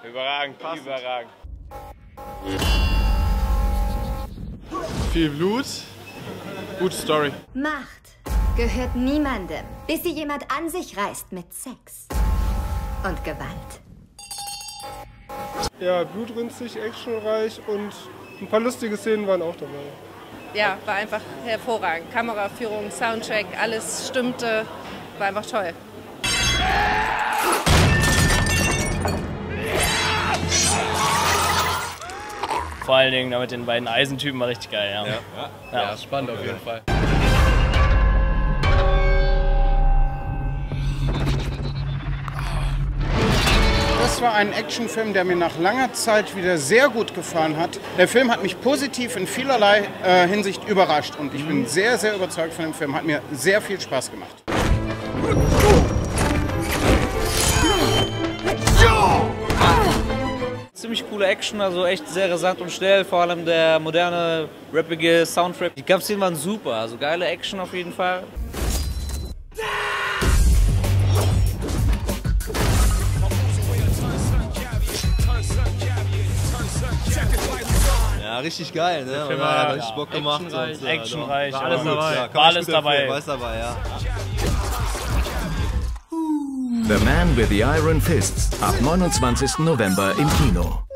Überragend, überragend. Viel Blut, gute Story. Macht gehört niemandem, bis sie jemand an sich reißt mit Sex und Gewalt. Ja, blutrünstig, actionreich und ein paar lustige Szenen waren auch dabei. Ja, war einfach hervorragend. Kameraführung, Soundtrack, alles stimmte, war einfach toll. Vor allen Dingen mit den beiden Eisentypen war richtig geil, ja. Ja, spannend auf jeden Fall. Das war ein Actionfilm, der mir nach langer Zeit wieder sehr gut gefallen hat. Der Film hat mich positiv in vielerlei Hinsicht überrascht und ich bin sehr, sehr überzeugt von dem Film. Hat mir sehr viel Spaß gemacht. Ziemlich coole Action, also echt sehr rasant und schnell, vor allem der moderne, rappige Soundtrack. Die Kampfszenen waren super, also geile Action auf jeden Fall. Ja, richtig geil, ne? Film hat richtig Bock gemacht. Actionreich, war alles dabei. Ja, war alles dabei. War alles dabei, ja. The Man with the Iron Fists ab 29. November im Kino.